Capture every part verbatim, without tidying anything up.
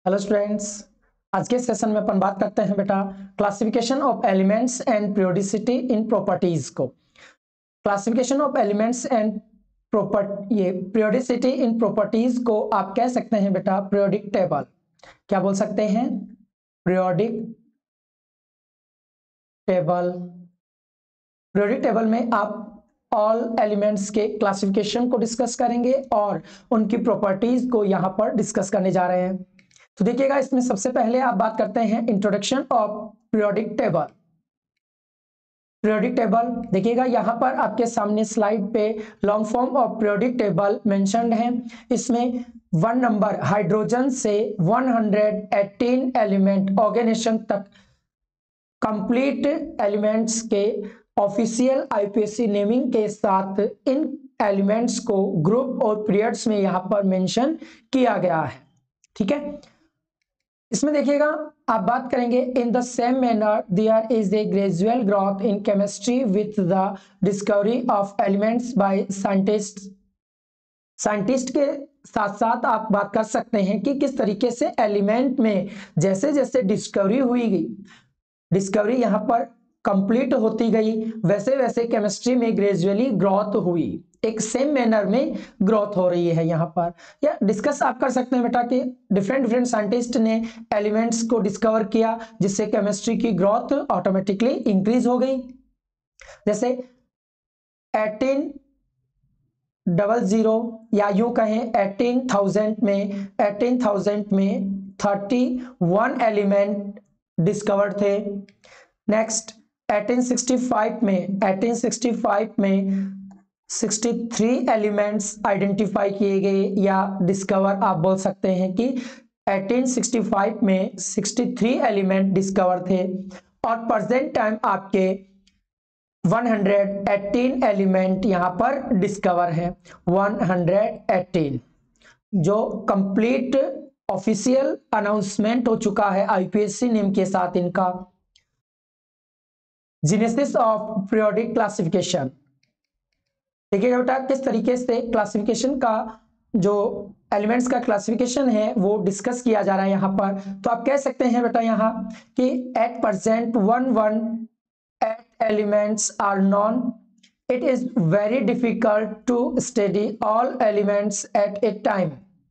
Hello students, आज के session में अपन बात करते हैं बेटा classification of elements and periodicity in properties को। Classification of elements and property ये पीरियोडिसिटी इन प्रॉपर्टीज को आप कह सकते हैं बेटा पीरियोडिक टेबल। क्या बोल सकते हैं? Periodic table. पीरियोडिक टेबल में आप ऑल एलिमेंट्स के क्लासिफिकेशन को डिस्कस करेंगे और उनकी प्रॉपर्टीज को यहां पर डिस्कस करने जा रहे हैं। तो देखिएगा, इसमें सबसे पहले आप बात करते हैं introduction of periodic table. Periodic table देखिएगा, यहां पर आपके सामने स्लाइड पे long form of periodic table mentioned है। इसमें वन नंबर हाइड्रोजन से एक सौ अठारह एलिमेंट ऑर्गेनाइजेशन तक कंप्लीट एलिमेंट्स के ऑफिशियल आईपीएसी नेमिंग के साथ इन एलिमेंट्स को ग्रुप और पीरियड्स में यहां पर मेंशन किया गया है। ठीक है, इसमें देखिएगा आप बात करेंगे in the same manner there is a gradual growth in chemistry with the discovery of elements by scientist. Scientist के साथ साथ आप बात कर सकते हैं कि किस तरीके से एलिमेंट में जैसे जैसे डिस्कवरी हुई गई डिस्कवरी यहाँ पर कंप्लीट होती गई, वैसे वैसे केमिस्ट्री में ग्रेजुअली ग्रोथ हुई, एक सेम मैनर में ग्रोथ हो रही है। यहाँ पर या डिस्कस आप कर सकते हैं बेटा कि डिफरेंट डिफरेंट साइंटिस्ट ने एलिमेंट्स को डिस्कवर किया जिससे केमिस्ट्री की ग्रोथ ऑटोमेटिकली इंक्रीज हो गई। जैसे एटीन डबल जीरो या यूं कहें एटीन थाउजेंड में एटीन थाउजेंड में थर्टी वन एलिमेंट डिस्कवर्ड थे। नेक्स्ट एटीन सिक्सटी फाइव में एटीन सिक्सटी फाइव में तिरसठ एलिमेंट्स आइडेंटिफाई किए गए या डिस्कवर आप बोल सकते हैं कि एटीन सिक्सटी फाइव में तिरसठ एलिमेंट डिस्कवर थे। और प्रेजेंट टाइम आपके एक सौ अठारह एलिमेंट यहां पर डिस्कवर है। एक सौ अठारह जो कंप्लीट ऑफिशियल अनाउंसमेंट हो चुका है आईपीएसी नेम के साथ इनका। जेनेसिस ऑफ पीरियोडिक क्लासिफिकेशन देखिएगा बेटा, किस तरीके से क्लासिफिकेशन का जो एलिमेंट्स का क्लासिफिकेशन है वो डिस्कस किया जा रहा है यहाँ पर। तो आप कह सकते हैं बेटा यहाँ कि at present one one eight elements are known. It is very difficult to study all elements at a time.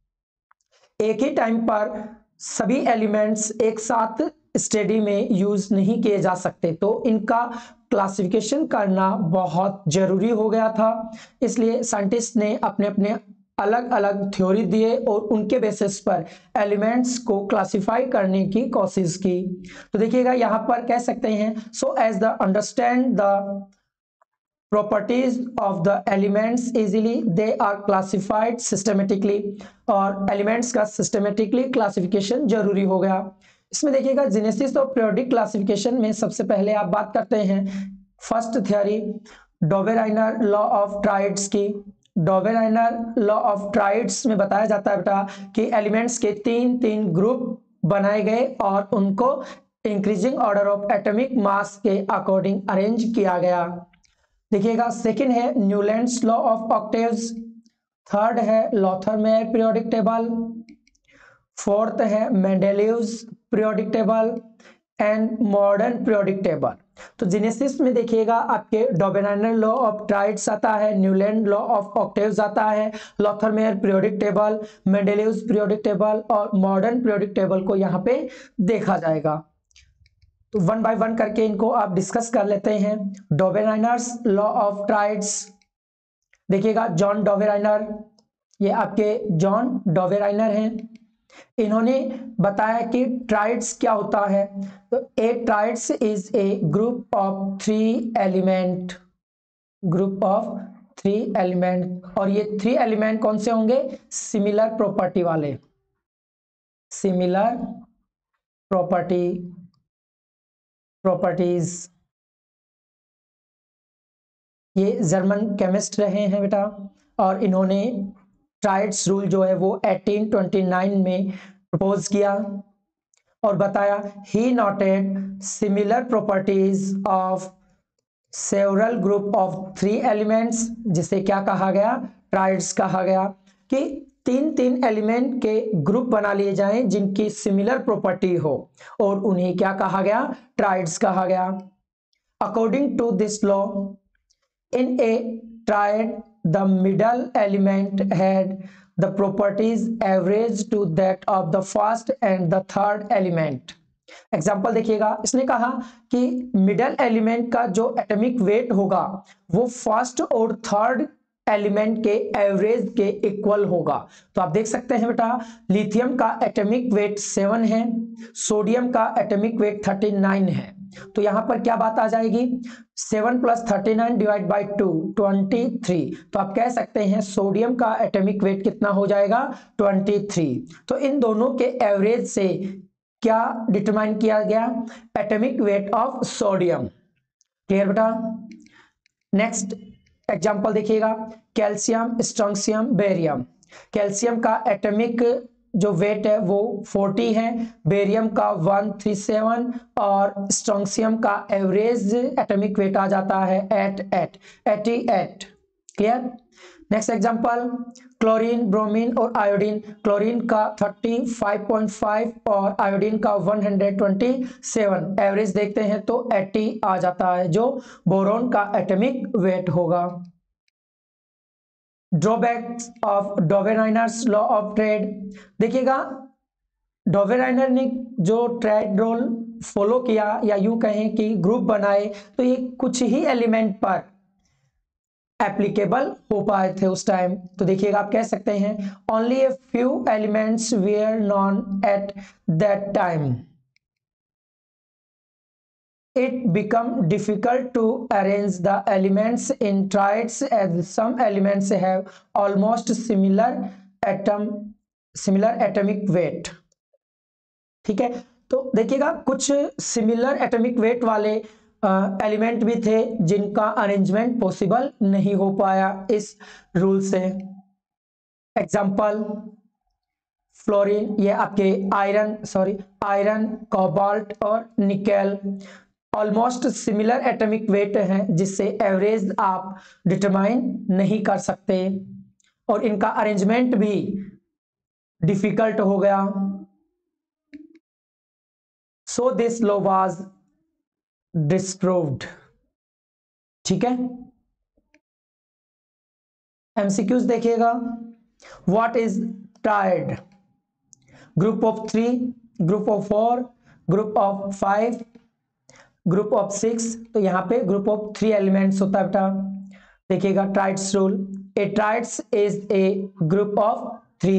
एक ही टाइम पर सभी एलिमेंट्स एक साथ स्टडी में यूज नहीं किए जा सकते, तो इनका क्लासिफिकेशन करना बहुत जरूरी हो गया था। इसलिए साइंटिस्ट ने अपने अपने अलग अलग थ्योरी दिए और उनके बेसिस पर एलिमेंट्स को क्लासिफाई करने की कोशिश की। तो देखिएगा यहाँ पर कह सकते हैं so as the understand the properties of the elements easily they are classified systematically। और एलिमेंट्स का सिस्टमेटिकली क्लासिफिकेशन जरूरी हो गया। इसमें देखिएगा जेनेसिस ऑफ पीरियोडिक क्लासिफिकेशन में सबसे पहले आप बात करते हैं first theory Dobereiner law of triads की। डॉवेराइनर लॉ ऑफ ट्राइड्स में बताया जाता है बेटा कि एलिमेंट्स के तीन तीन ग्रुप बनाए गए और उनको increasing order of atomic mass के अकॉर्डिंग अरेंज किया गया। देखिएगा सेकंड है Newlands law of octaves. Third है लॉथरमेयर पीरियोडिक टेबल। फोर्थ है Mendeleev's periodic table and modern periodic table. तो जेनेसिस में देखिएगा आपके डॉवेराइनर लॉ ऑफ ट्राइड्स आता है, न्यूलैंड लॉ ऑफ ऑक्टेव्स आता है, Lothar Meyer periodic table, Mendeleev's periodic table और मॉडर्न पीरियोडिक टेबल को यहाँ पे देखा जाएगा। तो वन बाय वन करके इनको आप डिस्कस कर लेते हैं। डॉवेराइनर्स लॉ ऑफ ट्राइड्स देखिएगा, जॉन डॉवेराइनर, ये आपके जॉन डॉवेराइनर हैं। इन्होंने बताया कि ट्राइड्स क्या होता है। तो a triads is a group of three element group of three element और ये थ्री एलिमेंट कौन से होंगे? सिमिलर प्रॉपर्टी वाले, सिमिलर प्रॉपर्टी प्रॉपर्टीज। ये जर्मन केमिस्ट रहे हैं बेटा और इन्होंने ट्राइड्स रूल जो है वो एटीन ट्वेंटी नाइन में प्रपोज किया और बताया he noted similar properties of several group of three elements, जिसे क्या कहा गया? ट्राइड्स कहा गया। कि तीन तीन एलिमेंट के ग्रुप बना लिए जाएं जिनकी सिमिलर प्रॉपर्टी हो और उन्हें क्या कहा गया, ट्राइड्स कहा गया। According to this law in a triad the middle element had the properties average to that of the first and the third element. Example देखिएगा, इसने कहा कि मिडल एलिमेंट का जो एटॉमिक वेट होगा वो फर्स्ट और थर्ड एलिमेंट के एवरेज के इक्वल होगा। तो आप देख सकते हैं बेटा, लिथियम का एटॉमिक वेट सेवन है, सोडियम का एटॉमिक वेट थर्टी नाइन है। तो यहां पर क्या बात आ जाएगी, seven plus thirty nine divide by two, twenty three. तो आप कह सकते हैं सोडियम का एटॉमिक वेट कितना हो जाएगा, ट्वेंटी थ्री। तो इन दोनों के एवरेज से क्या डिटरमाइन किया गया, atomic weight of sodium. Clear बेटा। नेक्स्ट एग्जाम्पल देखिएगा, कैल्शियम, स्ट्रोंशियम, बेरियम। कैल्शियम का एटॉमिक जो वेट है वो फोर्टी है, बेरियम का वन थर्टी सेवन और स्ट्रोंशियम का एवरेज एटॉमिक वेट आ जाता है eight eight eighty eight. Clear. Next example, chlorine, bromine और आयोडीन। क्लोरीन का थर्टी फाइव पॉइंट फाइव और आयोडीन का one hundred twenty seven. Average देखते हैं तो एटी आ जाता है, जो बोरोन का एटॉमिक वेट होगा। Drawbacks of Dobereiner's law of triad. देखिएगा, डोवेराइनर ने जो ट्रेड रोल फॉलो किया या यूं कहें कि ग्रुप बनाए, तो ये कुछ ही एलिमेंट पर एप्लीकेबल हो पाए थे उस टाइम। तो देखिएगा, आप कह सकते हैं only a few elements were known at that time it become difficult to arrange the elements in triads as some elements have almost similar atom similar atomic weight। ठीक है, तो देखिएगा कुछ सिमिलर एटॉमिक वेट वाले element भी थे जिनका arrangement possible नहीं हो पाया इस रूल से। एग्जांपल, फ्लोरीन, ये आपके आयरन सॉरी आयरन, कोबाल्ट और nickel almost similar atomic weight है, जिससे एवरेज आप डिटरमाइन नहीं कर सकते और इनका अरेंजमेंट भी डिफिकल्ट हो गया। So this law was disproved. ठीक है, एमसीक्यूज देखिएगा। What is triad? Group of three, group of four, group of five, group of six. तो यहां पे ग्रुप ऑफ थ्री एलिमेंट्स होता है बेटा। देखिएगा triads rule, a triads is a group of three.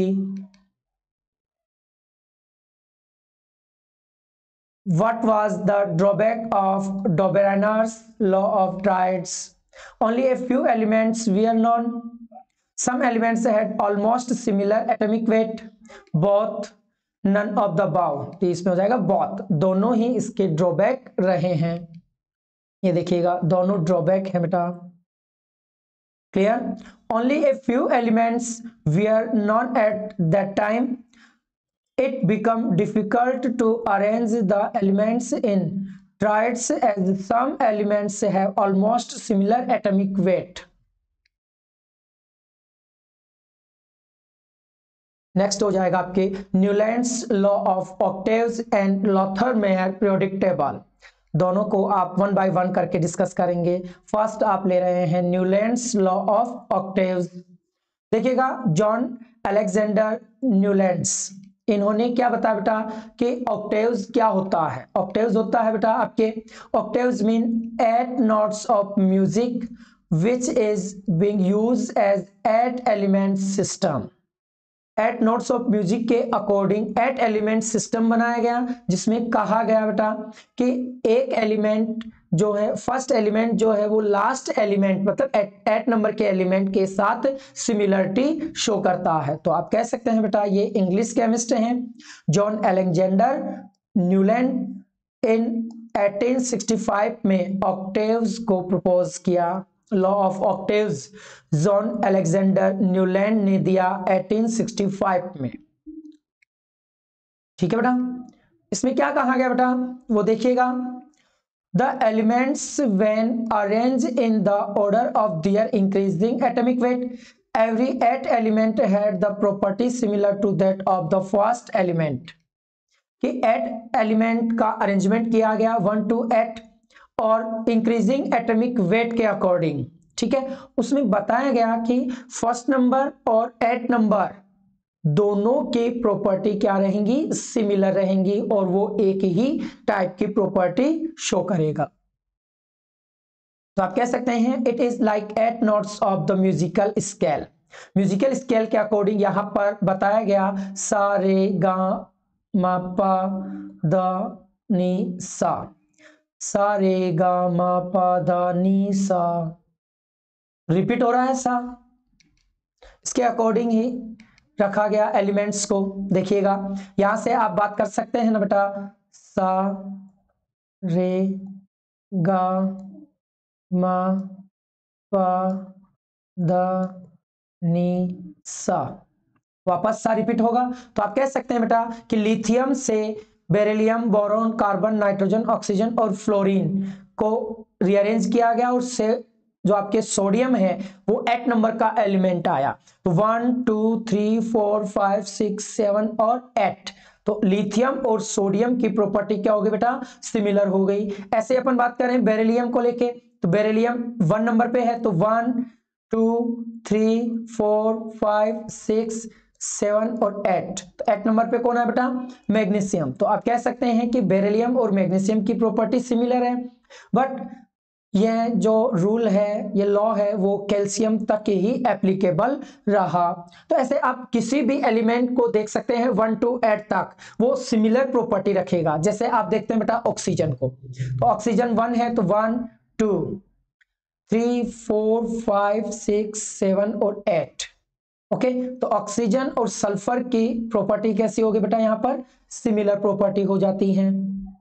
What was the drawback of Dobereiner's law of triads? Only a few elements were known. Some elements had almost similar atomic weight. Both, none of the above। तो इसमें हो जाएगा both, दोनों ही इसके drawback रहे हैं। ये देखिएगा, दोनों ड्रॉबैक है बेटा। Clear. Only a few elements were known at that time. It became difficult to arrange the elements in triads as some elements have almost similar atomic weight. Next हो जाएगा आपके Newlands law of octaves and Lothar Meyer periodic table. दोनों को आप one by one करके discuss करेंगे। First आप ले रहे हैं न्यूलैंड्स लॉ ऑफ ऑक्टेव्स। देखिएगा, जॉन अलेक्जेंडर न्यूलैंड्स, इन्होंने क्या बताया बेटा कि ऑक्टेव्स क्या होता है। ऑक्टेव्स होता है बेटा आपके, octaves mean eight notes of music which is being used as eight element system. Eight notes of music के अकॉर्डिंग एट एलिमेंट सिस्टम बनाया गया, जिसमें कहा गया बेटा कि एक एलिमेंट जो है, फर्स्ट एलिमेंट जो है वो लास्ट एलिमेंट मतलब एट एट नंबर के एलिमेंट के साथ सिमिलरिटी शो करता है। तो आप कह सकते हैं बेटा ये इंग्लिश केमिस्ट हैं John Alexander Newland in eighteen sixty five में ऑक्टेव्स को प्रपोज किया। Law of octaves John Alexander Newland ने दिया एटीन सिक्सटी फाइव में। ठीक है बेटा, इसमें क्या कहा गया बेटा वो देखिएगा। The elements when arranged in the order of their increasing atomic weight, every eight element had the property similar to that of the first element, कि एट एलिमेंट का अरेंजमेंट किया गया वन टू एट और increasing atomic weight के according, ठीक है। उसमें बताया गया कि फर्स्ट नंबर और एट नंबर दोनों की प्रॉपर्टी क्या रहेंगी, सिमिलर रहेंगी और वो एक ही टाइप की प्रॉपर्टी शो करेगा। तो आप कह सकते हैं it is like eight notes of the musical scale. Musical scale के अकॉर्डिंग यहां पर बताया गया सा रे गा मा पा द नी सा, सा रे गा मा पा द नी सा, रिपीट हो रहा है सा, इसके अकॉर्डिंग ही रखा गया एलिमेंट्स को। देखिएगा यहां से आप बात कर सकते हैं ना बेटा, सा रे गा मा पा द नी सा, वापस सा रिपीट होगा। तो आप कह सकते हैं बेटा कि लिथियम से beryllium, boron, carbon, nitrogen, oxygen और फ्लोरीन को रीअरेंज किया गया और से जो आपके सोडियम है वो एट नंबर का एलिमेंट आया। तो one two three four five six seven और एट, तो लिथियम और सोडियम की प्रॉपर्टी क्या होगी बेटा, सिमिलर हो गई। ऐसे अपन बात करें बेरिलियम को लेके, तो बेरिलियम वन नंबर पे है, तो one two three four five six seven और एट, तो एट नंबर पे कौन है बेटा, मैग्नीशियम। तो आप कह सकते हैं कि बेरिलियम और मैग्नीशियम की प्रॉपर्टी सिमिलर है, बट ये जो रूल है, ये लॉ है, वो कैल्शियम तक ही एप्लीकेबल रहा। तो ऐसे आप किसी भी एलिमेंट को देख सकते हैं वन टू एट तक वो सिमिलर प्रॉपर्टी रखेगा। जैसे आप देखते हैं बेटा ऑक्सीजन को, तो ऑक्सीजन वन है तो one two three four five six seven और एट, ओके। तो ऑक्सीजन और सल्फर की प्रॉपर्टी कैसी होगी बेटा, यहां पर सिमिलर प्रॉपर्टी हो जाती है।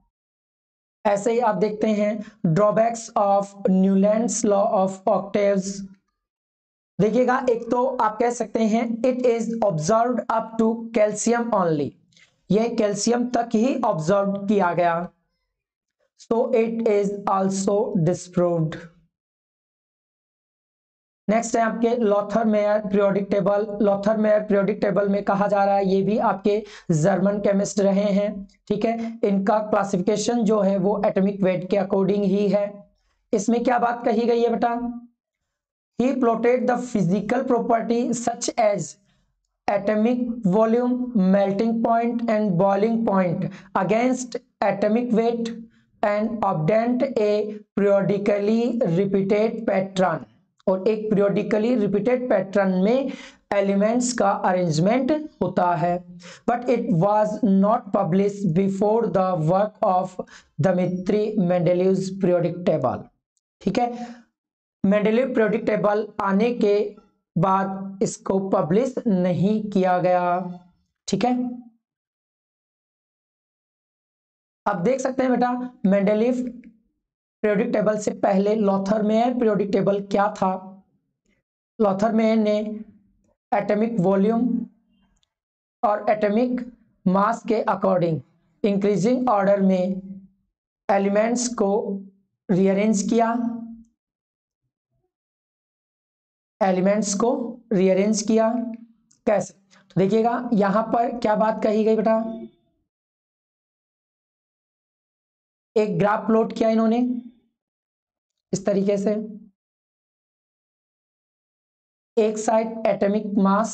ऐसे ही आप देखते हैं drawbacks of Newlands law of octaves. देखिएगा एक तो आप कह सकते हैं it is observed up to calcium only, यह कैल्शियम तक ही ऑब्जर्व किया गया, so it is also disproved. Next है आपके Lothar Meyer periodic table. Lothar Meyer periodic table में कहा जा रहा है, ये भी आपके जर्मन केमिस्ट रहे हैं, ठीक है। इनका क्लासिफिकेशन जो है वो एटॉमिक वेट के अकॉर्डिंग ही है। इसमें क्या बात कही गई है बेटा, he plotted the physical property such as atomic volume, melting point and boiling point against atomic weight and obtained a periodically repeated pattern. और एक पीरियोडिकली रिपीटेड पैटर्न में एलिमेंट्स का अरेंजमेंट होता है, but it was not publish before the work of Dmitri Mendeleev's periodic table, ठीक है। Mendeleev periodic table आने के बाद इसको पब्लिश नहीं किया गया, ठीक है। आप देख सकते हैं बेटा मेंडेलीव पीरियोडिक टेबल से पहले लॉथर मेयर पीरियोडिक टेबल क्या था। लॉथर मेयर ने एटॉमिक वॉल्यूम और एटॉमिक मास के अकॉर्डिंग इंक्रीजिंग ऑर्डर में एलिमेंट्स को रीअरेंज किया, एलिमेंट्स को रीअरेंज किया कैसे, तो देखिएगा यहां पर क्या बात कही गई बेटा, एक ग्राफ प्लॉट किया इन्होंने इस तरीके से, एक side atomic mass,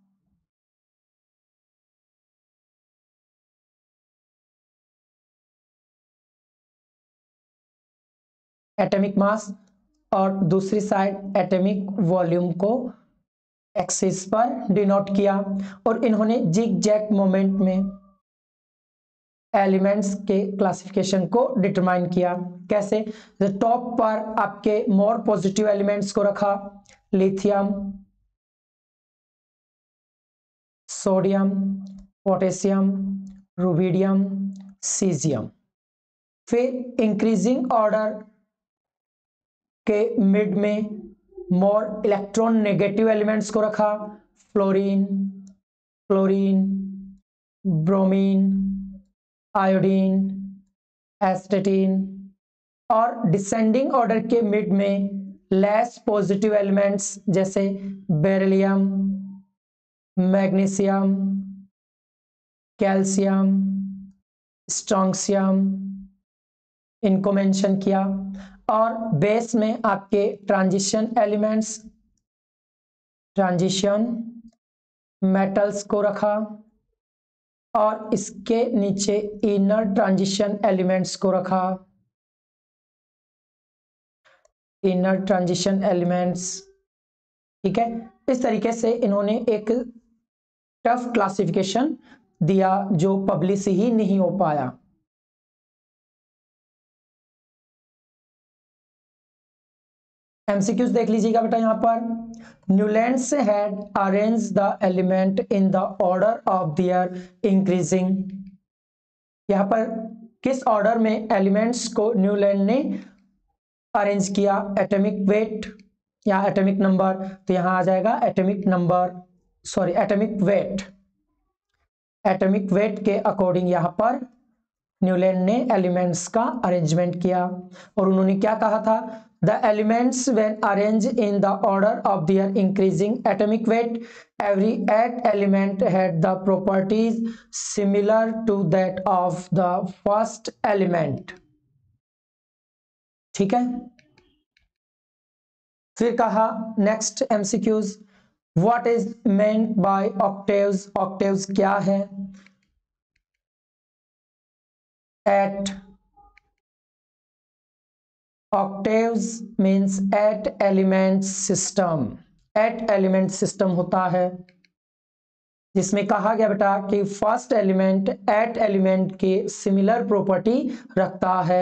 atomic mass और दूसरी साइड एटॉमिक वॉल्यूम को एक्सिस पर डिनोट किया, और इन्होंने जिग जैग मोमेंट में एलिमेंट्स के क्लासिफिकेशन को डिटरमाइन किया। कैसे, टॉप पर आपके मोर पॉजिटिव एलिमेंट्स को रखा, lithium, sodium, potassium, rubidium, caesium. फिर इंक्रीजिंग ऑर्डर के मिड में मोर इलेक्ट्रॉन नेगेटिव एलिमेंट्स को रखा, fluorine, chlorine, bromine, iodine, astatine. और डिसेंडिंग ऑर्डर के मिड में लेस पॉजिटिव एलिमेंट्स जैसे बेरिलियम, मैग्नीशियम, कैल्शियम, स्ट्रोंशियम, इनको मेंशन किया। और बेस में आपके ट्रांजिशन एलिमेंट्स, ट्रांजिशन मेटल्स को रखा, और इसके नीचे इनर ट्रांजिशन एलिमेंट्स को रखा, इनर ट्रांजिशन एलिमेंट्स। ठीक है, इस तरीके से इन्होंने एक टफ क्लासिफिकेशन दिया जो पब्लिश ही नहीं हो पाया। एमसीक्यूज देख लीजिएगा बेटा यहां पर। Newlands had arrange the element in the order of their increasing. यहां पर किस ऑर्डर में एलिमेंट्स को न्यूलैंड ने अरेंज किया? एटॉमिक वेट या एटॉमिक नंबर, तो यहां आ जाएगा atomic number, sorry atomic weight. Atomic weight के अकॉर्डिंग यहां पर न्यूलैंड ने एलिमेंट्स का अरेंजमेंट किया। और उन्होंने क्या कहा था? The elements when arrange in the order of their increasing atomic weight, every eight element had the properties similar to that of the first element. ठीक है, फिर कहा next MCQs, what is meant by octaves. Octaves क्या है? Eight, octaves means at element system। at element system होता है जिसमें कहा गया बेटा कि फर्स्ट एलिमेंट at एलिमेंट के सिमिलर प्रॉपर्टी रखता है।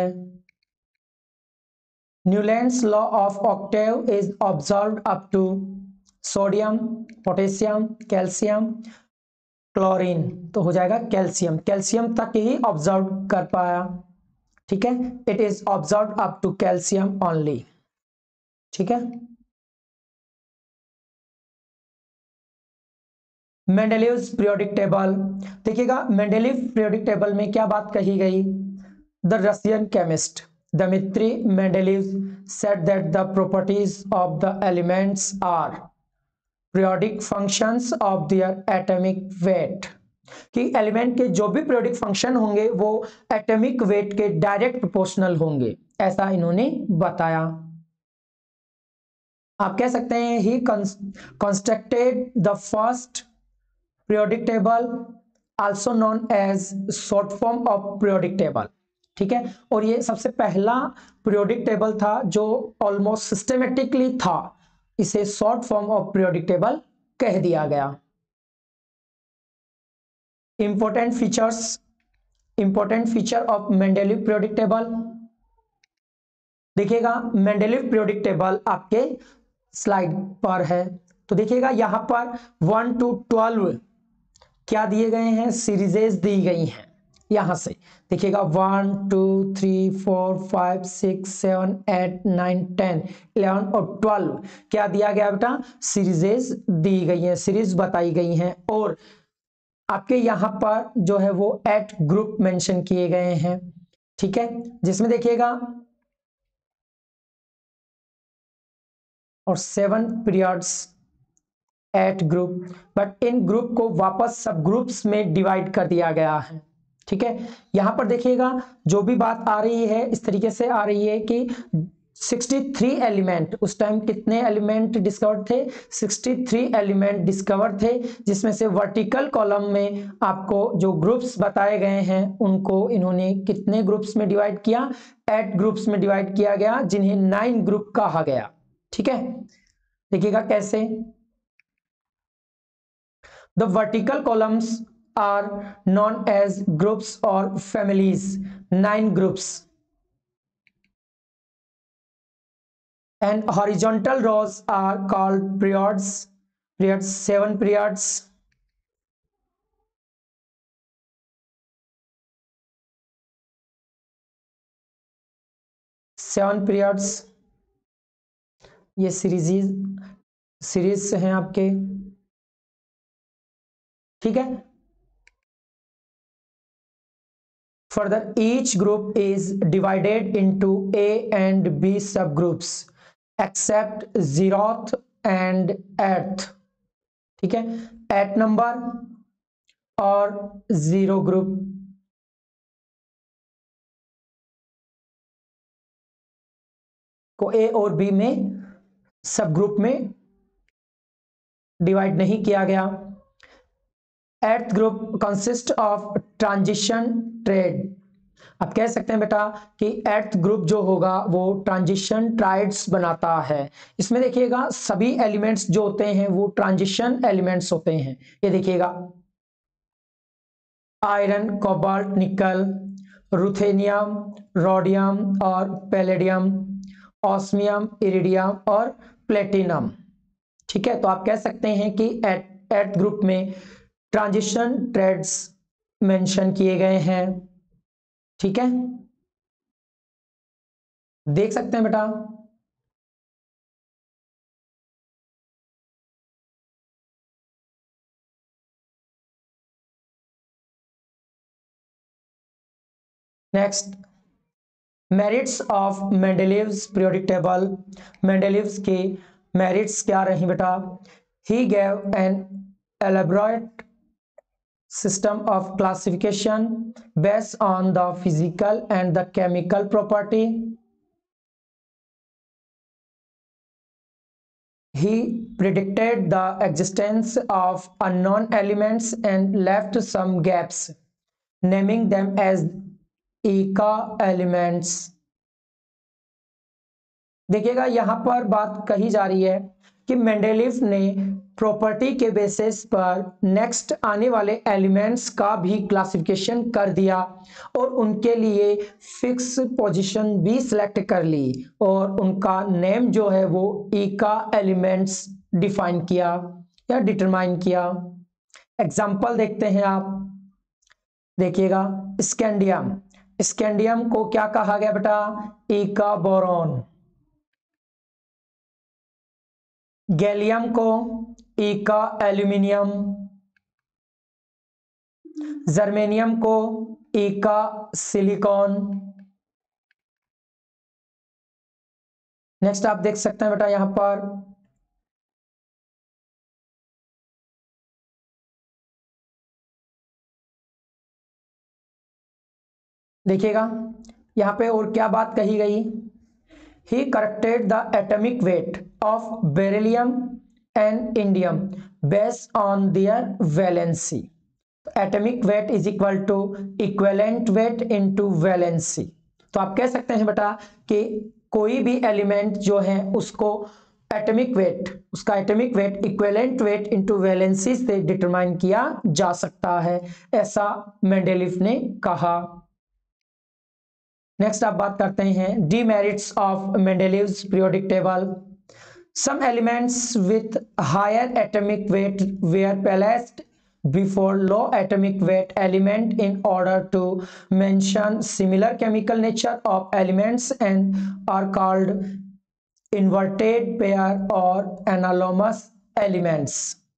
Newlands law of octave is observed up to sodium, potassium, calcium, chlorine, तो हो जाएगा कैल्शियम। कैल्शियम तक ही ऑब्जर्व कर पाया। ठीक है, it is observe up to calcium only. ठीक है, मेंडेलीव्स पीरियोडिक टेबल देखिएगा। मेंडेलीव पीरियोडिक टेबल में क्या बात कही गई? The Russian chemist Dmitri Mendeleev said that the properties of the elements are periodic functions of their atomic weight, कि element के जो भी पीरियोडिक फंक्शन होंगे वो एटॉमिक वेट के डायरेक्ट प्रोपोर्शनल होंगे, ऐसा इन्होंने बताया। आप कह सकते हैं he constructed the first periodic table, also known as short form of periodic table. ठीक है, और ये सबसे पहला पीरियोडिक टेबल था जो ऑलमोस्ट सिस्टमेटिकली था, इसे short form of periodic table कह दिया गया। Important features, important feature of Mendeleev periodic table देखिएगा। मेंडेलीव पीरियोडिक टेबल आपके स्लाइड पर है, तो देखिएगा यहां पर वन टू ट्वेल्व क्या दिए गए हैं? सीरीजेस दी गई हैं। यहां से देखिएगा one two three four five six seven eight nine ten eleven और ट्वेल्व क्या दिया गया बेटा? सीरीजेस दी गई हैं, सीरीज बताई गई हैं। और आपके यहां पर जो है वो एट ग्रुप मेंशन किए गए हैं। ठीक है, जिसमें देखिएगा और seven periods eight group, but इन ग्रुप को वापस सब ग्रुप्स में डिवाइड कर दिया गया है। ठीक है, यहां पर देखिएगा जो भी बात आ रही है इस तरीके से आ रही है कि तिरसठ एलिमेंट, उस टाइम कितने एलिमेंट डिस्कवर थे? तिरसठ एलिमेंट डिस्कवर थे, जिसमें से वर्टिकल कॉलम में आपको जो ग्रुप्स बताए गए हैं उनको इन्होंने कितने ग्रुप्स में डिवाइड किया? एट ग्रुप्स में डिवाइड किया गया, जिन्हें नाइन ग्रुप कहा गया। ठीक है, देखिएगा कैसे। The vertical columns are known as groups और families, nine groups, and horizontal rows are called periods, periods seven periods, seven periods। ये सीरीज सीरीज से हैं आपके। ठीक है, further each group is divided into A and B subgroups। Except zeroth and eighth, ठीक है, eight number और zero group को ए और बी में सब ग्रुप में डिवाइड नहीं किया गया। Eighth group consist of transition triad, आप कह सकते हैं बेटा कि एर्थ ग्रुप जो होगा वो ट्रांजिशन ट्राइड्स बनाता है। इसमें देखिएगा सभी एलिमेंट्स जो होते हैं वो ट्रांजिशन एलिमेंट्स होते हैं। ये देखिएगा iron, cobalt, nickel, ruthenium, rhodium और पैलेडियम, ऑस्मियम, इरिडियम और प्लेटिनम, ठीक है। तो आप कह सकते हैं कि एर्थ ग्रुप में ट्रांजिशन ट्रेड्स मेंशन किए गए हैं, ठीक है, देख सकते हैं बेटा। Next, merits of Mendeleev's periodic table. Mendeleev's के मेरिट्स क्या रही बेटा? He gave an elaborate system of classification based on the physical and the chemical property. He predicted the existence of unknown elements and left some gaps, naming them as Eka elements. देखिएगा यहाँ पर बात कही जा रही है कि Mendeleev ने प्रॉपर्टी के बेसिस पर नेक्स्ट आने वाले एलिमेंट्स का भी क्लासिफिकेशन कर दिया और उनके लिए फिक्स पोजीशन भी सिलेक्ट कर ली और उनका नेम जो है वो ईका एलिमेंट्स डिफाइन किया या डिटरमाइन किया। एग्जांपल देखते हैं आप, देखिएगा स्कैंडियम, स्कैंडियम को क्या कहा गया बेटा? ईका बोरॉन। गैलियम को ईका एल्यूमिनियम, जर्मेनियम को ईका सिलिकॉन। नेक्स्ट आप देख सकते हैं बेटा यहां पर देखिएगा यहां पे और क्या बात कही गई। He corrected the atomic weight of beryllium and indium based on their valency. Atomic weight is equal to equivalent weight into valency. तो आप कह सकते हैं बेटा कि कोई भी एलिमेंट जो है उसको एटॉमिक वेट, उसका atomic weight equivalent weight into valency से डिटरमाइन किया जा सकता है, ऐसा मेंडेलीव ने कहा। नेक्स्ट आप बात करते हैं demerits of Mendeleev's periodic table. Some elements with higher atomic weight were placed before low atomic weight element in order to mention similar chemical nature of elements and are called inverted pair और anomalous elements.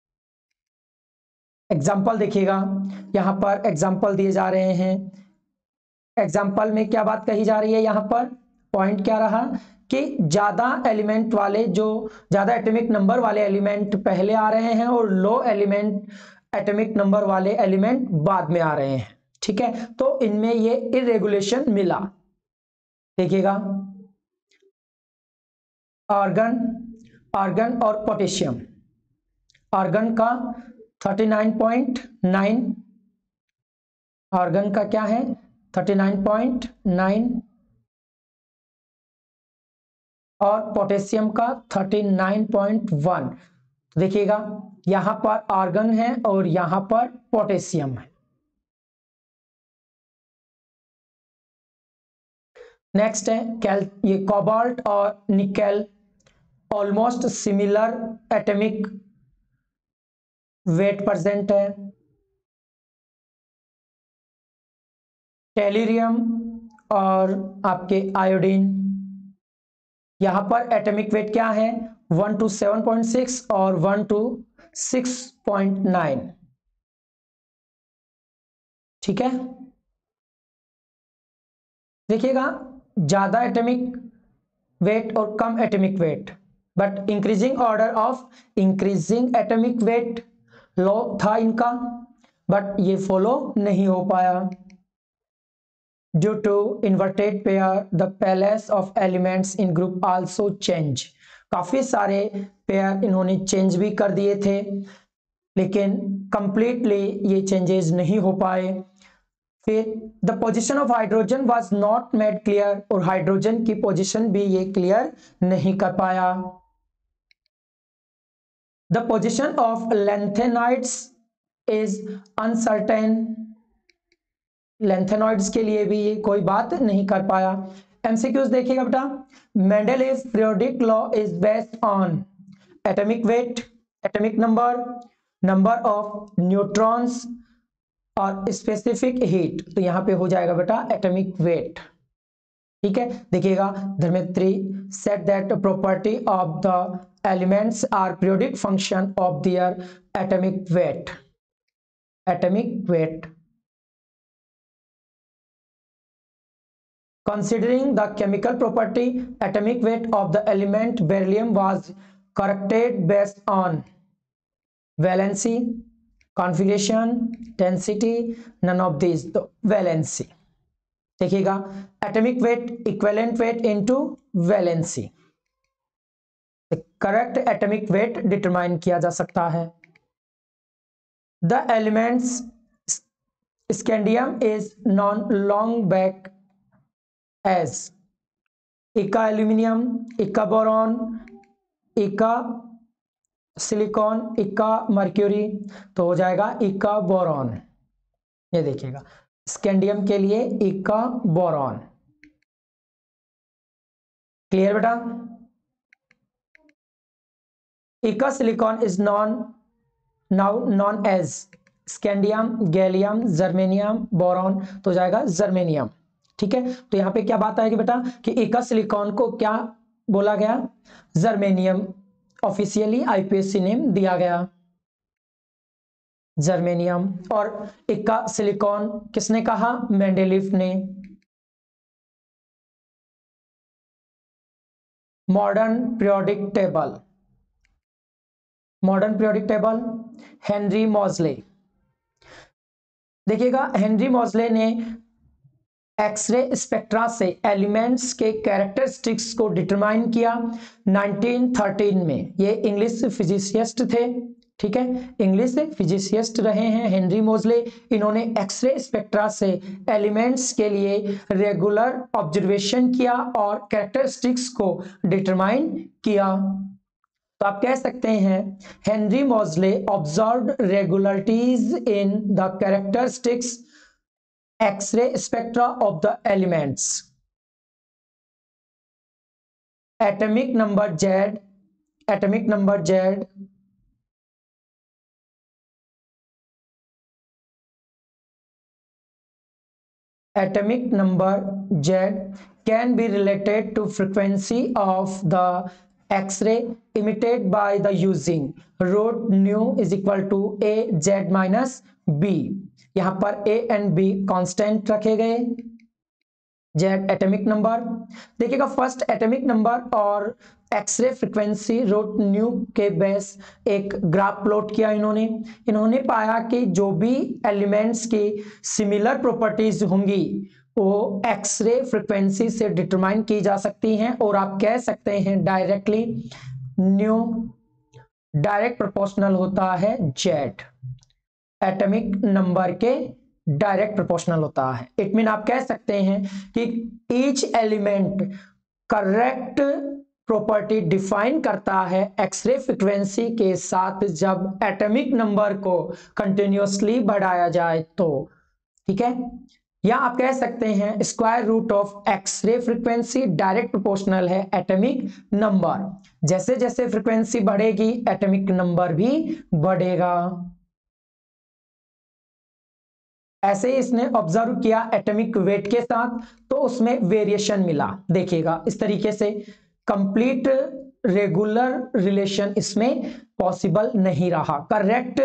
Example देखिएगा, यहां पर example दिए जा रहे हैं। Example में क्या बात कही जा रही है, यहां पर पॉइंट क्या रहा कि ज्यादा एलिमेंट वाले, जो ज्यादा एटॉमिक नंबर वाले एलिमेंट पहले आ रहे हैं और लो एलिमेंट एटॉमिक नंबर वाले एलिमेंट बाद में आ रहे हैं, ठीक है। तो इनमें ये इरेगुलेशन मिला। देखिएगा आर्गन, आर्गन और पोटेशियम। आर्गन का thirty nine point nine, argon का क्या है थर्टी नाइन पॉइंट नाइन और पोटेशियम का थर्टी नाइन पॉइंट वन। देखिएगा यहां पर आर्गन है और यहां पर पोटेशियम है। नेक्स्ट है कैल, ये कोबाल्ट और nickel almost similar atomic weight present है। टेलिरियम और आपके आयोडीन, यहां पर एटॉमिक वेट क्या है one two seven point six और one two six point nine, ठीक है। देखिएगा ज्यादा एटॉमिक वेट और कम atomic weight, but increasing order of increasing atomic weight law था इनका, बट ये फॉलो नहीं हो पाया। Due to inverted pair the places of elements in group also change, काफी सारे पेयर इन्होंने चेंज भी कर दिए थे, लेकिन कंप्लीटली ये चेंजेस नहीं हो पाए। फिर the position of hydrogen was not made clear, और हाइड्रोजन की पोजीशन भी ये क्लियर नहीं कर पाया। The position of lanthanides is uncertain, lanthanoids के लिए भी ये कोई बात नहीं कर पाया। एमसीक्यूज देखिएगा बेटा, Mendeleev periodic law is based on atomic weight, atomic number, number of neutrons और स्पेसिफिक हीट, तो यहां पे हो जाएगा बेटा एटॉमिक वेट। ठीक है, देखिएगा Dmitri said that property of the elements are periodic function of their atomic weight, atomic weight. Considering the chemical property, atomic weight of the element beryllium was corrected based on valency, configuration, density, none of these, तो valency देखिएगा, atomic weight equivalent weight into valency, correct atomic weight determine किया जा सकता है। The elements scandium is non long back as eka aluminium, eka boron, eka silicon, eka mercury, तो हो जाएगा इका बोरॉन। ये देखिएगा स्कैंडियम के लिए इका बोरॉन। क्लियर बेटा? Eka silicon is known now known as scandium, gallium, germanium, boron, तो हो जाएगा जर्मेनियम। ठीक है, तो यहाँ पे क्या बात आएगी बेटा कि इका सिलिकॉन को क्या बोला गया, जर्मेनियम, ऑफिशियली आईपीएससी नेम दिया गया जर्मेनियम, और इका सिलिकॉन किसने कहा, मेंडेलीव ने। Modern periodic table, modern periodic table Henry Moseley, देखिएगा हेनरी मॉजले ने एक्सरे स्पेक्ट्रा से एलिमेंट्स के कैरेक्टरिस्टिक्स को डिटरमाइन किया नाइनटीन थर्टीन में। ये इंग्लिश फिजिसिस्ट थे, ठीक है, इंग्लिश फिजिसिस्ट रहे हैं हेनरी मॉजले। इन्होंने एक्सरे स्पेक्ट्रा से एलिमेंट्स के लिए रेगुलर ऑब्जर्वेशन किया और कैरेक्टरिस्टिक्स को डिटरमाइन किया। तो आप कह सकते हैं Henry Moseley observed regularities in the characteristics X-ray spectra of the elements. Atomic number Z, atomic number Z, atomic number Z can be related to frequency of the X-ray emitted by the using root nu is equal to A Z minus B। यहां पर A and B constant रखे गए, Z atomic number. देखिएगा first atomic number और X-ray frequency root nu के base एक graph plot किया इन्होंने। इन्होंने पाया कि जो भी एलिमेंट्स की सिमिलर प्रॉपर्टीज होंगी वो एक्सरे फ्रीक्वेंसी से डिटरमाइन की जा सकती हैं, और आप कह सकते हैं डायरेक्टली न्यू डायरेक्ट प्रोपोर्शनल होता है जेड, एटॉमिक नंबर के डायरेक्ट प्रोपोर्शनल होता है। इट मीन आप कह सकते हैं कि each element correct property define करता है एक्सरे फ्रीक्वेंसी के साथ जब एटॉमिक नंबर को कंटिन्यूअसली बढ़ाया जाए तो, ठीक है। या आप कह सकते हैं square root of X-ray frequency direct proportional है एटॉमिक नंबर, जैसे जैसे फ्रीक्वेंसी बढ़ेगी एटॉमिक नंबर भी बढ़ेगा। ऐसे ही इसने ऑब्जर्व किया एटॉमिक वेट के साथ, तो उसमें वेरिएशन मिला। देखिएगा इस तरीके से कंप्लीट रेगुलर रिलेशन इसमें पॉसिबल नहीं रहा, करेक्ट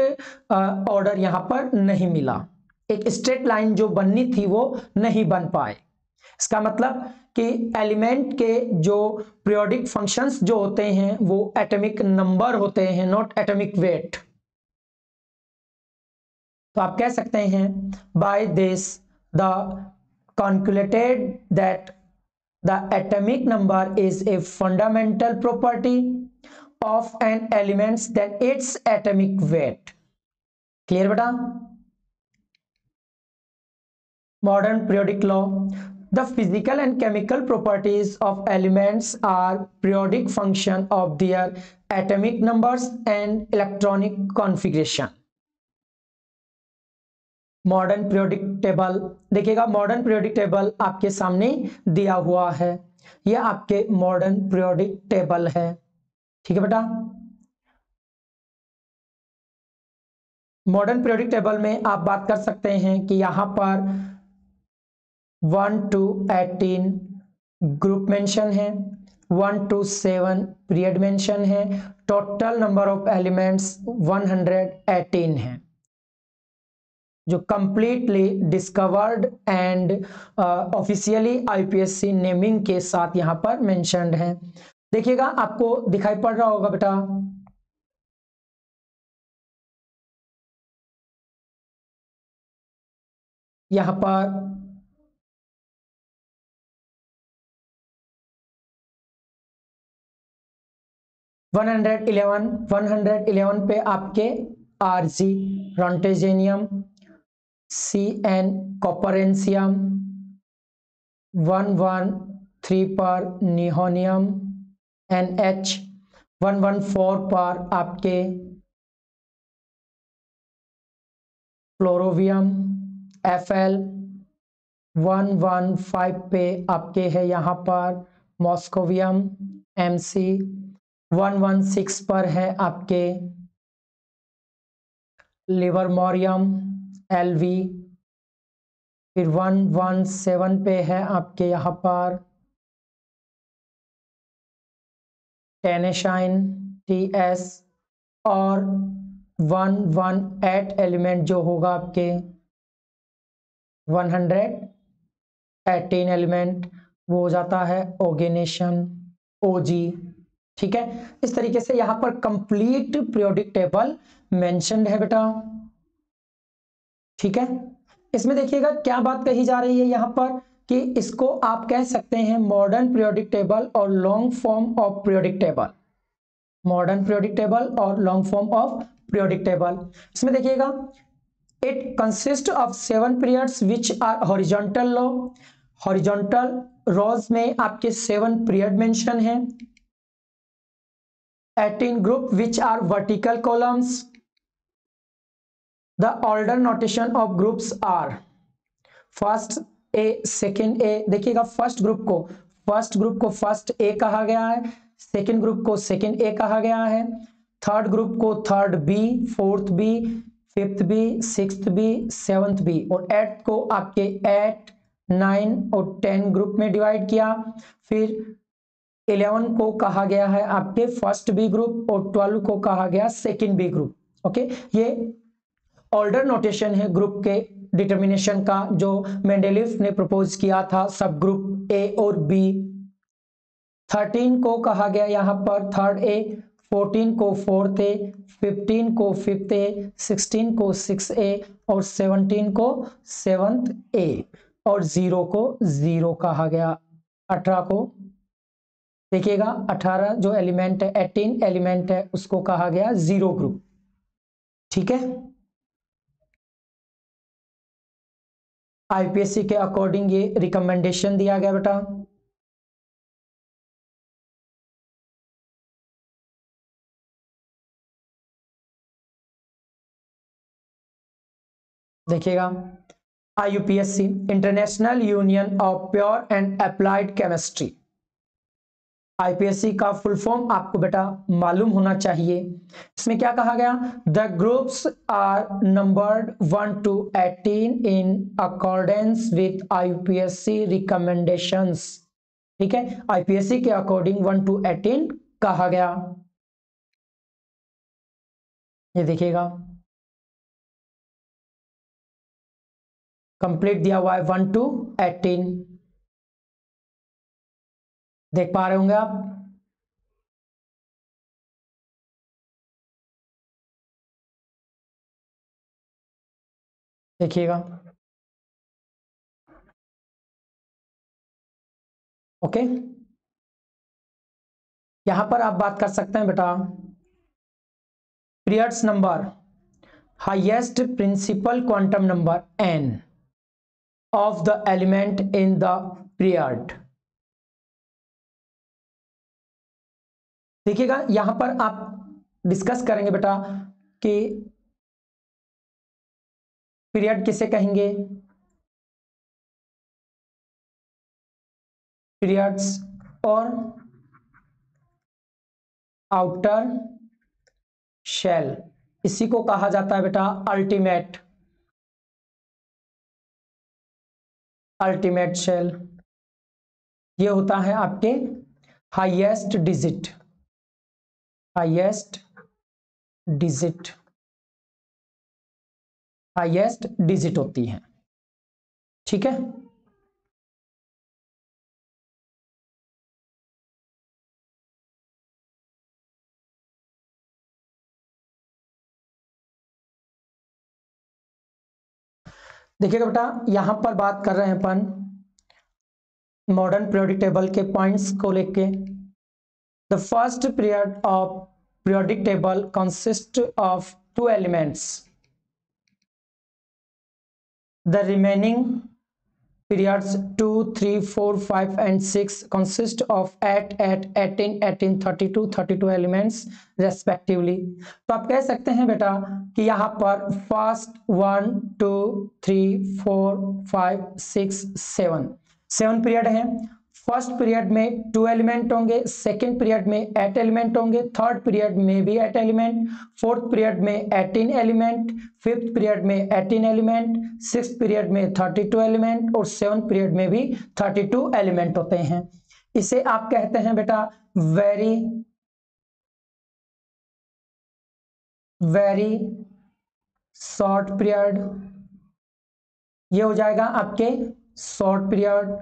ऑर्डर यहां पर नहीं मिला, एक स्ट्रेट लाइन जो बननी थी वो नहीं बन पाए। इसका मतलब कि एलिमेंट के जो पीरियोडिक फंक्शंस जो होते हैं वो एटॉमिक नंबर होते हैं, नॉट एटॉमिक वेट। तो आप कह सकते हैं by this the concluded that the atomic number is a fundamental property of an elements than its atomic weight. Clear बेटा? Modern periodic law, the physical and chemical properties of elements are periodic function of their atomic numbers and electronic configuration। Modern periodic table देखिएगा, modern periodic table आपके सामने दिया हुआ है, यह आपके modern periodic table है। ठीक है बेटा? मॉडर्न पीरियोडिक टेबल में आप बात कर सकते हैं कि यहां पर one two eighteen group mention है, one two seven period mention है, total number of elements one hundred eighteen है, जो completely discovered and officially IPSC naming के साथ यहां पर मेंशन्ड है। देखिएगा, आपको दिखाई पड़ रहा होगा बेटा, यहां पर one hundred eleven one hundred eleven पे आपके RG roentgenium, C N copernicium, one one three पर nihonium, N H one one four पर आपके flerovium, F L one one five पे आपके है यहाँ पर moscovium, M C one one six पर है आपके लिवरमोरियम, एल वी, फिर वन वन सेवन पे है आपके यहाँ पर टेनेशाइन, टी एस, और वन वन एट एलिमेंट जो होगा आपके वन हंड्रेड एटीन एलिमेंट वो हो जाता है ओगेनेशन, ओजी। ठीक है, इस तरीके से यहां पर कंप्लीट पीरियोडिक टेबल मेंशन्ड है बेटा। ठीक है, इसमें देखिएगा क्या बात कही जा रही है यहां पर कि इसको आप कह सकते हैं मॉडर्न पीरियोडिक टेबल और long form of periodic table, modern periodic table और long form of periodic table. इसमें देखिएगा, it consist of seven periods which are horizontal row, horizontal rows में आपके सेवन पीरियड मेंशन है, eighteen group which are vertical columns, the order notation of groups are first A second A. देखिएगा, first group को first group को first A कहा गया है, second group को सेकेंड ए कहा गया है, थर्ड ग्रुप को third B, fourth B, fifth B, sixth B, seventh B, और एट को आपके एट, नाइन और टेन ग्रुप में डिवाइड किया। फिर इलेवन को कहा गया है आपके फर्स्ट बी ग्रुप और ट्वेल्व को कहा गया सेकेंड बी ग्रुप। ओके, ये ऑर्डर नोटेशन है ग्रुप के डिटर्मिनेशन का जो मेंडेलीव ने प्रपोज किया था सब ग्रुप ए और बी। थर्टीन को कहा गया यहाँ पर थर्ड ए, फोर्टीन को फोर्थ ए, फिफ्टीन को फिफ्थ ए, सिक्सटीन को सिक्स ए और सेवनटीन को सेवंथ ए, और जीरो को जीरो कहा गया। अठारह को देखिएगा, अठारह जो एलिमेंट है, एटीन एलिमेंट है, उसको कहा गया जीरो ग्रुप। ठीक है, आईपीएससी के अकॉर्डिंग ये रिकमेंडेशन दिया गया बेटा। देखिएगा, IUPSC international union of pure and applied chemistry, IPSC का फुल फॉर्म आपको बेटा मालूम होना चाहिए। इसमें क्या कहा गया, the groups are numbered one two eighteen in accordance with IPSC recommendations. ठीक है, आईपीएससी के अकॉर्डिंग वन टू एटीन कहा गया। ये देखिएगा, कंप्लीट दिया हुआ है वन टू एटीन। देख पा रहे होंगे आप। देखिएगा, ओके। यहां पर आप बात कर सकते हैं बेटा, periods number, highest principal quantum number N of the element in the period. देखिएगा, यहां पर आप डिस्कस करेंगे बेटा कि पीरियड किसे कहेंगे, पीरियड्स और आउटर शेल, इसी को कहा जाता है बेटा अल्टीमेट, अल्टीमेट शेल। ये होता है आपके highest digit, highest digit, highest digit होती है, ठीक है। देखिएगा बेटा, यहां पर बात कर रहे हैं अपन मॉडर्न पीरियोडिक टेबल के पॉइंट्स को लेके। The first period of periodic table consist of two elements, the remaining periods two, three, four, five and six consist of eight, eight, eighteen, eighteen, thirty-two, thirty-two elements respectively। तो आप कह सकते हैं बेटा कि यहाँ पर first one two three four five six seven seven period हैं। फर्स्ट पीरियड में टू एलिमेंट होंगे, सेकेंड पीरियड में एट एलिमेंट होंगे, थर्ड पीरियड में भी एट एलिमेंट, फोर्थ पीरियड में एटीन एलिमेंट, फिफ्थ पीरियड में एटीन एलिमेंट, सिक्स्थ पीरियड में थर्टी टू एलिमेंट और सेवंथ पीरियड में भी थर्टी टू एलिमेंट होते हैं। इसे आप कहते हैं बेटा वेरी वेरी शॉर्ट पीरियड। ये हो जाएगा आपके शॉर्ट पीरियड,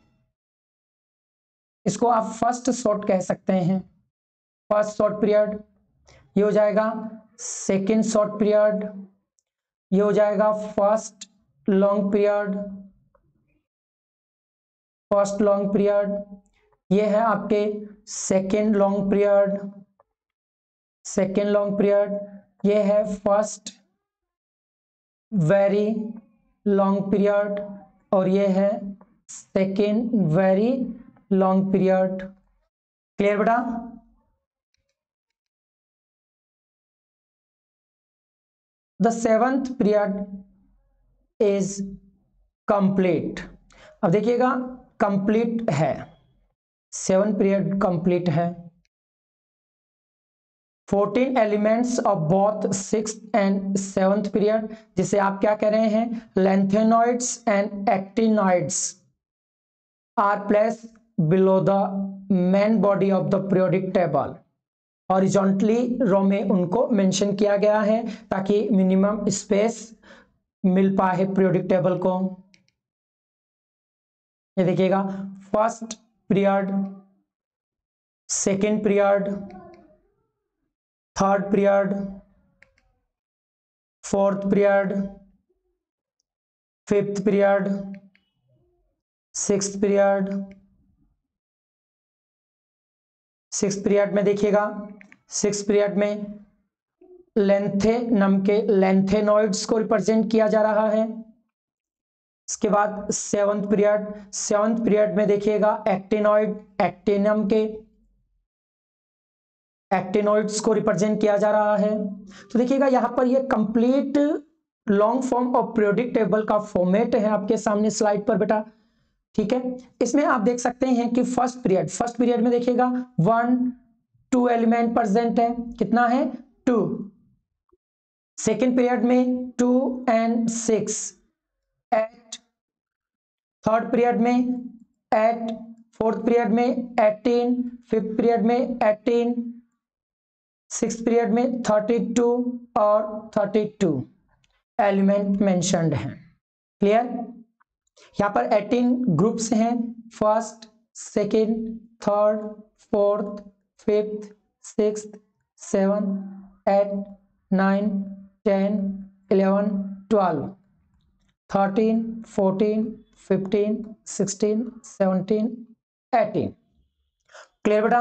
इसको आप फर्स्ट शॉर्ट कह सकते हैं, फर्स्ट शॉर्ट पीरियड। ये हो जाएगा सेकेंड शॉर्ट पीरियड, ये हो जाएगा first long period, first long period. ये है आपके second long period, second long period. ये है फर्स्ट वेरी लॉन्ग पीरियड और ये है second very long period. Clear बेटा? The seventh period is complete. अब देखिएगा, कंप्लीट है, सेवन पीरियड कंप्लीट है। Fourteen elements of both six and seventh period, जिसे आप क्या कह रहे हैं, lanthanoids and actinoids are placed below the main body of the periodic table। Horizontally row में उनको मेंशन किया गया है ताकि मिनिमम स्पेस मिल पाए पीरियोडिक टेबल को। ये देखिएगा, first period, second period, third period, fourth period, fifth period, sixth period. Six period में देखिएगा, सिक्स पीरियड में लेंथेनम के लेंथेनॉइड्स को रिप्रेजेंट किया जा रहा है। इसके बाद सेवंथ पीरियड, सेवंथ पीरियड में देखिएगा एक्टिनॉइड, एक्टिनम के एक्टिनॉइड्स को रिप्रेजेंट किया जा रहा है। तो देखिएगा यहां पर ये complete long form of periodic table का फॉर्मेट है आपके सामने स्लाइड पर बेटा, ठीक है। इसमें आप देख सकते हैं कि फर्स्ट पीरियड, फर्स्ट पीरियड में देखिएगा वन टू एलिमेंट प्रेजेंट है, कितना है, टू। सेकेंड पीरियड में two and six, eight. Third period में एट, फोर्थ पीरियड में एटीन, फिफ्थ पीरियड में एटीन, सिक्स पीरियड में थर्टी टू और थर्टी टू एलिमेंट मेंशन्ड हैं। क्लियर? यहाँ पर एटीन ग्रुप्स हैं, first second, third, fourth, fifth, sixth, seven, eight, nine, ten, eleven, twelve, thirteen, fourteen, fifteen, sixteen, seventeen, eighteen. Clear बेटा?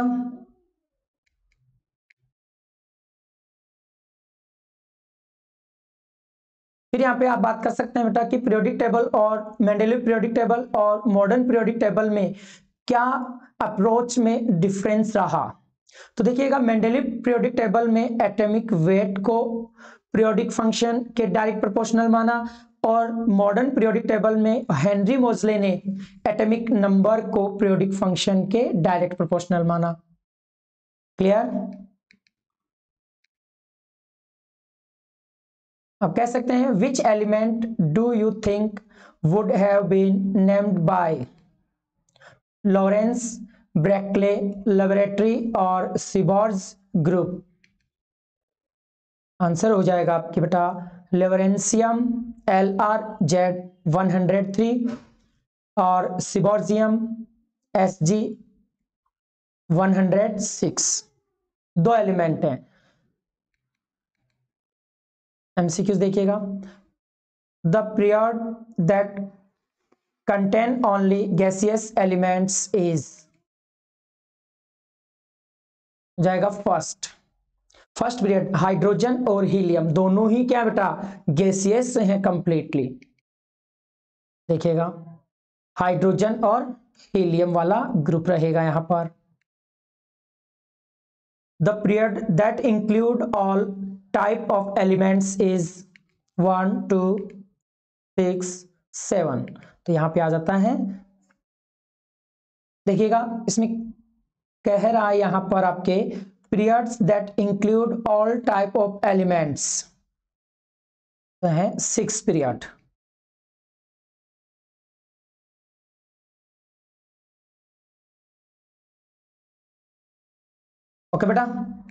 फिर यहाँ पे आप बात कर सकते हैं बेटा कि पीरियोडिक टेबल और मेंडेलीव पीरियोडिक टेबल और मॉडर्न पीरियोडिक टेबल में क्या अप्रोच में डिफरेंस रहा। तो देखिएगा, मेंडेलीव पीरियोडिक टेबल में एटॉमिक वेट को पीरियोडिक फंक्शन के डायरेक्ट प्रोपोर्शनल माना और मॉडर्न पीरियोडिक टेबल में हेनरी मोजले ने एटॉमिक नंबर को पीरियोडिक फंक्शन के डायरेक्ट प्रोपोर्शनल माना। क्लियर? अब कह सकते हैं which element do you think would have been named by Lawrence, Berkeley laboratory और सीबॉर्ज ग्रुप। आंसर हो जाएगा आपके बेटा lawrencium L R Z one hundred three और seaborgium S G one hundred six. दो एलिमेंट हैं। एमसीक्यूज देखिएगा, the period that contain only gaseous elements is जाएगा फर्स्ट। फर्स्ट पीरियड हाइड्रोजन और हीलियम दोनों ही क्या बेटा गैसियस हैं कंप्लीटली। देखिएगा, हाइड्रोजन और हीलियम वाला ग्रुप रहेगा यहां पर। The period that include all type of elements is one, two, six, seven. तो यहां पे आ जाता है। देखिएगा, इसमें कह रहा है यहां पर आपके periods that include all type of elements तो है सिक्स पीरियड। ओके बेटा,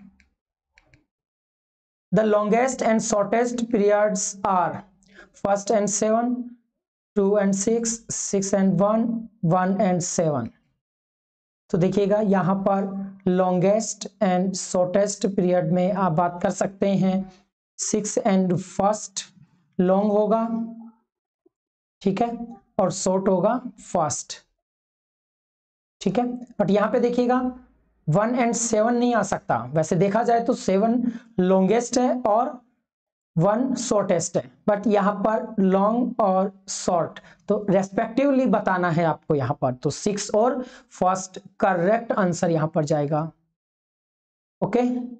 the longest and shortest periods are first and seven, two and six, six and one, one and seven। तो देखिएगा यहां पर लॉन्गेस्ट एंड शॉर्टेस्ट पीरियड में आप बात कर सकते हैं सिक्स एंड फर्स्ट लॉन्ग होगा, ठीक है, और शॉर्ट होगा फर्स्ट, ठीक है। बट यहां पे देखिएगा वन एंड सेवन नहीं आ सकता। वैसे देखा जाए तो सेवन लॉन्गेस्ट है और वन शॉर्टेस्ट है, बट यहां पर लॉन्ग और शॉर्ट तो रेस्पेक्टिवली बताना है आपको यहां पर। तो सिक्स और फर्स्ट करेक्ट आंसर यहां पर जाएगा। Okay,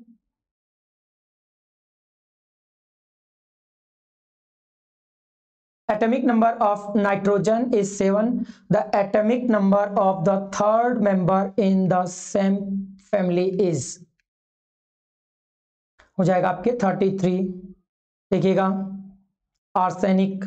atomic number of nitrogen is seven. The atomic number of the third member in the same family is हो जाएगा आपके थर्टी थ्री। देखिएगा, आर्सेनिक,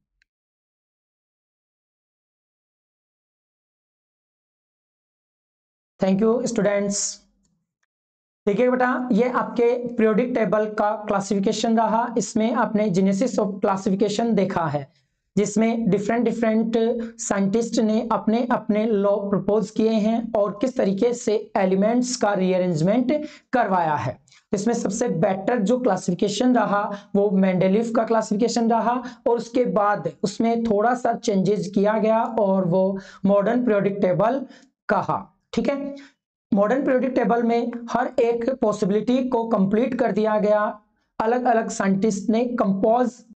थैंक यू स्टूडेंट्स। देखिए बेटा, ये आपके पीरियोडिक टेबल का क्लासिफिकेशन रहा। इसमें आपने जेनेसिस ऑफ क्लासिफिकेशन देखा है, जिसमें डिफरेंट डिफरेंट साइंटिस्ट ने अपने अपने लॉ प्रपोज किए हैं और किस तरीके से एलिमेंट्स का रीअरेंजमेंट करवाया है। इसमें सबसे बेटर जो क्लासिफिकेशन रहा वो मेंडेलीव का क्लासिफिकेशन रहा और उसके बाद उसमें थोड़ा सा चेंजेस किया गया और वो मॉडर्न पीरियोडिक टेबल कहा, ठीक है। मॉडर्न पीरियोडिक टेबल में हर एक पॉसिबिलिटी को कंप्लीट कर दिया गया। अलग अलग साइंटिस्ट ने कंपोज